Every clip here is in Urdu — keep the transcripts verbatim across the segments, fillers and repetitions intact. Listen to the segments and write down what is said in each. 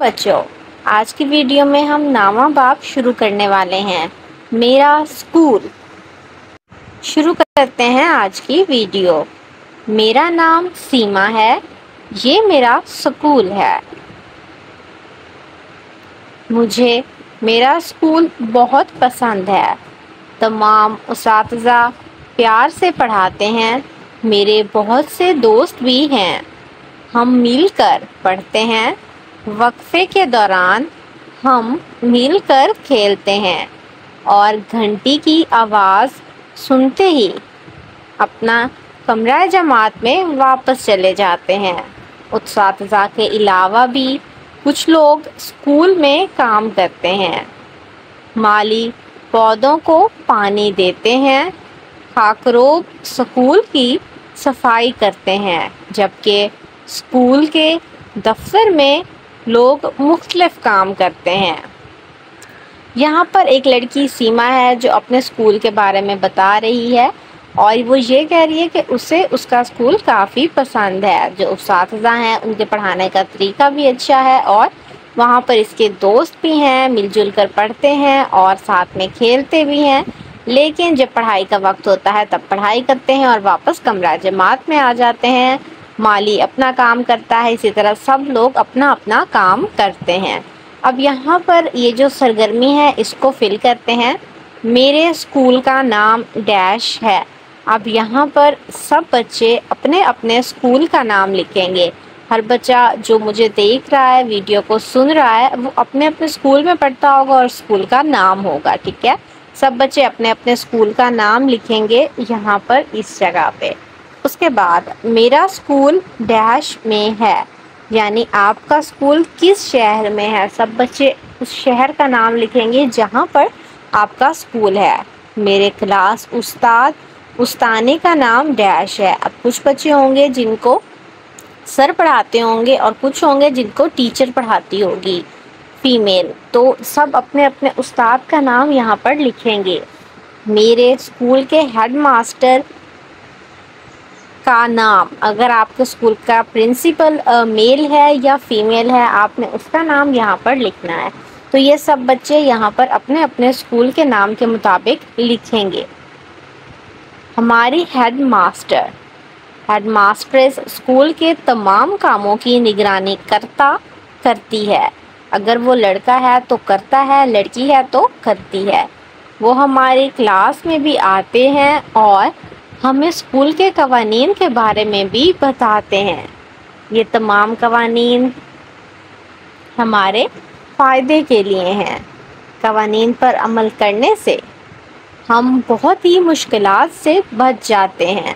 بچوں، آج کی ویڈیو میں ہم نواں باب شروع کرنے والے ہیں، میرا اسکول۔ شروع کرتے ہیں آج کی ویڈیو۔ میرا نام سیما ہے، یہ میرا اسکول ہے۔ مجھے میرا اسکول بہت پسند ہے۔ تمام اساتذہ پیار سے پڑھاتے ہیں، میرے بہت سے دوست بھی ہیں۔ ہم مل کر پڑھتے ہیں، وقفے کے دوران ہم مل کر کھیلتے ہیں اور گھنٹی کی آواز سنتے ہی اپنا کمرہ جماعت میں واپس چلے جاتے ہیں۔ اساتذہ کے علاوہ بھی کچھ لوگ اسکول میں کام کرتے ہیں۔ مالی پودوں کو پانی دیتے ہیں، خاکروب اسکول کی صفائی کرتے ہیں، جبکہ اسکول کے دفتر میں لوگ مختلف کام کرتے ہیں۔ یہاں پر ایک لڑکی سیما ہے جو اپنے اسکول کے بارے میں بتا رہی ہے اور وہ یہ کہہ رہی ہے کہ اسے اس کا اسکول کافی پسند ہے۔ جو اساتذہ ہیں ان کے پڑھانے کا طریقہ بھی اچھا ہے اور وہاں پر اس کے دوست بھی ہیں، مل جل کر پڑھتے ہیں اور ساتھ میں کھیلتے بھی ہیں، لیکن جب پڑھائی کا وقت ہوتا ہے تب پڑھائی کرتے ہیں اور واپس کمرہ جماعت میں آ جاتے ہیں۔ مالی اپنا کام کرتا ہے، اسی طرح سب لوگ اپنا اپنا کام کرتے ہیں۔ اب یہاں پر یہ جو سرگرمی ہے اس کو فل کرتے ہیں۔ میرے اسکول کا نام ڈیش ہے۔ اب یہاں پر سب بچے اپنے اپنے اسکول کا نام لکھیں گے۔ ہر بچہ جو مجھے دیکھ رہا ہے، ویڈیو کو سن رہا ہے، وہ اپنے اپنے اسکول میں پڑھتا ہوگا اور اسکول کا نام ہوگا، ٹھیک ہے؟ سب بچے اپنے اپنے اسکول کا نام لکھیں گے یہاں پر اس جگہ پہ۔ اس کے بعد میرا اسکول ڈیش میں ہے، یعنی آپ کا اسکول کس شہر میں ہے، سب بچے اس شہر کا نام لکھیں گے جہاں پر آپ کا اسکول ہے۔ میرے کلاس استاد استانی کا نام ڈیش ہے۔ اب کچھ بچے ہوں گے جن کو سر پڑھاتے ہوں گے اور کچھ ہوں گے جن کو ٹیچر پڑھاتی ہوگی، فیمیل، تو سب اپنے اپنے استاد کا نام یہاں پر لکھیں گے۔ میرے اسکول کے ہیڈ ماسٹر کا نام، اگر آپ کے اسکول کا پرنسپل میل ہے یا فیمیل ہے، آپ نے اس کا نام یہاں پر لکھنا ہے۔ تو یہ سب بچے یہاں پر اپنے اپنے اسکول کے نام کے مطابق لکھیں گے۔ ہماری headmaster headmistress school کے تمام کاموں کی نگرانی کرتا کرتی ہے۔ اگر وہ لڑکا ہے تو کرتا ہے، لڑکی ہے تو کرتی ہے۔ وہ ہماری کلاس میں بھی آتے ہیں اور ہمیں اسکول کے قوانین کے بارے میں بھی بتاتے ہیں۔ یہ تمام قوانین ہمارے فائدے کے لیے ہیں۔ قوانین پر عمل کرنے سے ہم بہت ہی مشکلات سے بچ جاتے ہیں۔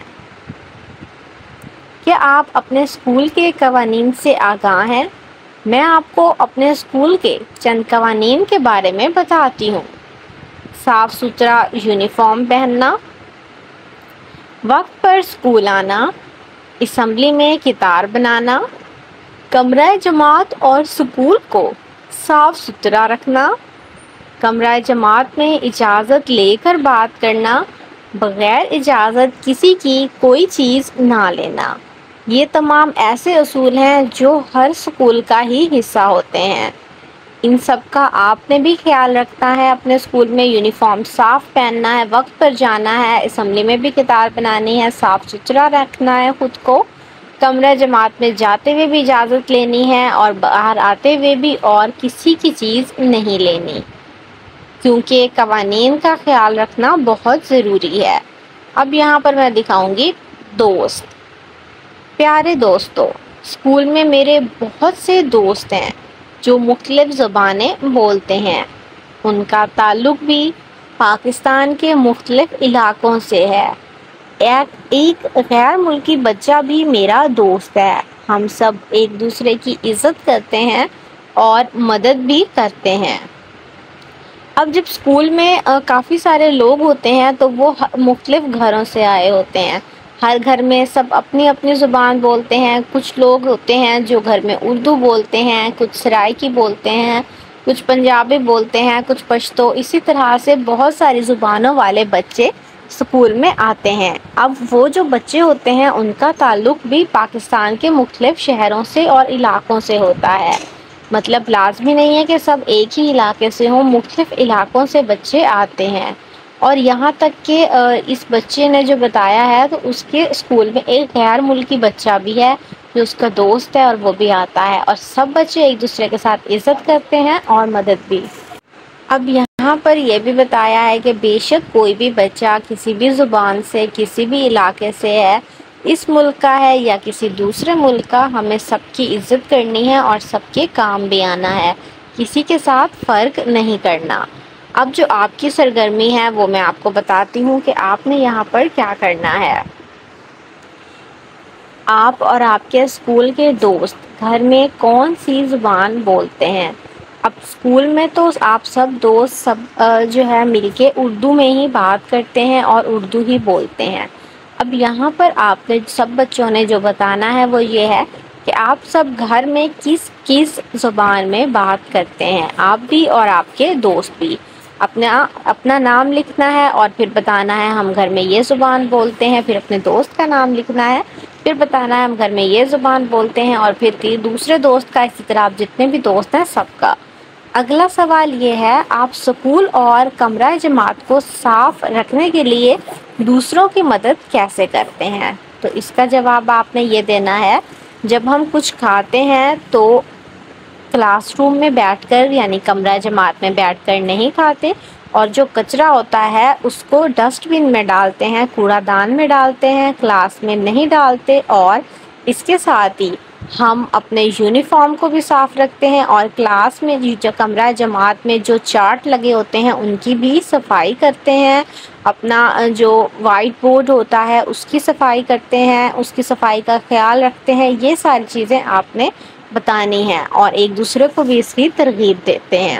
کیا آپ اپنے اسکول کے قوانین سے آگاہ ہیں؟ میں آپ کو اپنے اسکول کے چند قوانین کے بارے میں بتاتی ہوں۔ صاف ستھرا یونیفارم پہننا، وقت پر اسکول آنا، اسمبلی میں کتار بنانا، کمرہ جماعت اور اسکول کو صاف ستھرا رکھنا، کمرہ جماعت میں اجازت لے کر بات کرنا، بغیر اجازت کسی کی کوئی چیز نہ لینا۔ یہ تمام ایسے اصول ہیں جو ہر اسکول کا ہی حصہ ہوتے ہیں۔ ان سب کا آپ نے بھی خیال رکھنا ہے۔ اپنے اسکول میں یونیفارم صاف پہننا ہے، وقت پر جانا ہے، اسمبلی میں بھی کتار بنانی ہے، صاف ستھرا رکھنا ہے خود کو، کمرہ جماعت میں جاتے ہوئے بھی اجازت لینی ہے اور باہر آتے ہوئے بھی، اور کسی کی چیز نہیں لینی، کیونکہ قوانین کا خیال رکھنا بہت ضروری ہے۔ اب یہاں پر میں دکھاؤں گی دوست۔ پیارے دوستو، اسکول میں میرے بہت سے دوست ہیں جو مختلف زبانیں بولتے ہیں۔ ان کا تعلق بھی پاکستان کے مختلف علاقوں سے ہے۔ ایک ایک غیر ملکی بچہ بھی میرا دوست ہے۔ ہم سب ایک دوسرے کی عزت کرتے ہیں اور مدد بھی کرتے ہیں۔ اب جب اسکول میں کافی سارے لوگ ہوتے ہیں تو وہ مختلف گھروں سے آئے ہوتے ہیں۔ ہر گھر میں سب اپنی اپنی زبان بولتے ہیں۔ کچھ لوگ ہوتے ہیں جو گھر میں اردو بولتے ہیں، کچھ سرائکی بولتے ہیں، کچھ پنجابی بولتے ہیں، کچھ پشتو، اسی طرح سے بہت ساری زبانوں والے بچے اسکول میں آتے ہیں۔ اب وہ جو بچے ہوتے ہیں ان کا تعلق بھی پاکستان کے مختلف شہروں سے اور علاقوں سے ہوتا ہے۔ مطلب لازمی نہیں ہے کہ سب ایک ہی علاقے سے ہوں، مختلف علاقوں سے بچے آتے ہیں۔ اور یہاں تک کہ اس بچے نے جو بتایا ہے تو اس کے اسکول میں ایک غیر ملکی بچہ بھی ہے جو اس کا دوست ہے اور وہ بھی آتا ہے، اور سب بچے ایک دوسرے کے ساتھ عزت کرتے ہیں اور مدد بھی۔ اب یہاں پر یہ بھی بتایا ہے کہ بے شک کوئی بھی بچہ کسی بھی زبان سے، کسی بھی علاقے سے ہے، اس ملک کا ہے یا کسی دوسرے ملک کا، ہمیں سب کی عزت کرنی ہے اور سب کے کام بھی آنا ہے، کسی کے ساتھ فرق نہیں کرنا۔ اب جو آپ کی سرگرمی ہے وہ میں آپ کو بتاتی ہوں کہ آپ نے یہاں پر کیا کرنا ہے۔ آپ اور آپ کے اسکول کے دوست گھر میں کون سی زبان بولتے ہیں؟ اب اسکول میں تو آپ سب دوست سب جو ہے مل کے اردو میں ہی بات کرتے ہیں اور اردو ہی بولتے ہیں۔ اب یہاں پر آپ نے سب بچوں نے جو بتانا ہے وہ یہ ہے کہ آپ سب گھر میں کس کس زبان میں بات کرتے ہیں، آپ بھی اور آپ کے دوست بھی۔ اپنا اپنا نام لکھنا ہے اور پھر بتانا ہے ہم گھر میں یہ زبان بولتے ہیں، پھر اپنے دوست کا نام لکھنا ہے، پھر بتانا ہے ہم گھر میں یہ زبان بولتے ہیں، اور پھر دوسرے دوست کا، اسی طرح آپ جتنے بھی دوست ہیں سب کا۔ اگلا سوال یہ ہے، آپ اسکول اور کمرہ جماعت کو صاف رکھنے کے لیے دوسروں کی مدد کیسے کرتے ہیں؟ تو اس کا جواب آپ نے یہ دینا ہے، جب ہم کچھ کھاتے ہیں تو کلاس روم میں بیٹھ کر یعنی کمرہ جماعت میں بیٹھ کر نہیں کھاتے، اور جو کچرا ہوتا ہے اس کو ڈسٹ بن میں ڈالتے ہیں، کوڑا دان میں ڈالتے ہیں، کلاس میں نہیں ڈالتے۔ اور اس کے ساتھ ہی ہم اپنے یونیفارم کو بھی صاف رکھتے ہیں، اور کلاس میں جو کمرہ جماعت میں جو چارٹ لگے ہوتے ہیں ان کی بھی صفائی کرتے ہیں، اپنا جو وائٹ بورڈ ہوتا ہے اس کی صفائی کرتے ہیں، اس کی صفائی کا خیال رکھتے ہیں۔ یہ ساری چیزیں آپ نے بتانی ہیں اور ایک دوسرے کو بھی اس کی ترغیب دیتے ہیں۔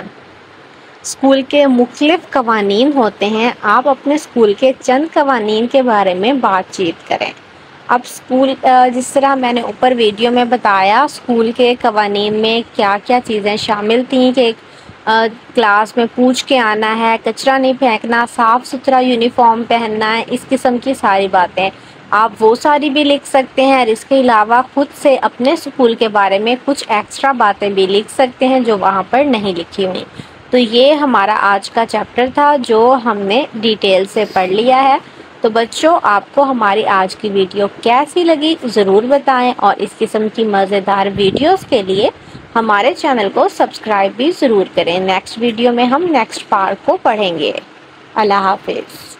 اسکول کے مختلف قوانین ہوتے ہیں، آپ اپنے اسکول کے چند قوانین کے بارے میں بات چیت کریں۔ اب اسکول جس طرح میں نے اوپر ویڈیو میں بتایا، اسکول کے قوانین میں کیا کیا چیزیں شامل تھیں کہ کلاس میں پوچھ کے آنا ہے، کچرا نہیں پھینکنا، صاف ستھرا یونیفارم پہننا ہے، اس قسم کی ساری باتیں آپ وہ ساری بھی لکھ سکتے ہیں، اور اس کے علاوہ خود سے اپنے اسکول کے بارے میں کچھ ایکسٹرا باتیں بھی لکھ سکتے ہیں جو وہاں پر نہیں لکھی ہوئی۔ تو یہ ہمارا آج کا چیپٹر تھا جو ہم نے ڈیٹیل سے پڑھ لیا ہے۔ تو بچوں، آپ کو ہماری آج کی ویڈیو کیسی لگی ضرور بتائیں، اور اس قسم کی مزیدار ویڈیوز کے لیے ہمارے چینل کو سبسکرائب بھی ضرور کریں۔ نیکسٹ ویڈیو میں ہم نیکسٹ پارٹ کو پڑھیں گے۔ اللہ حافظ۔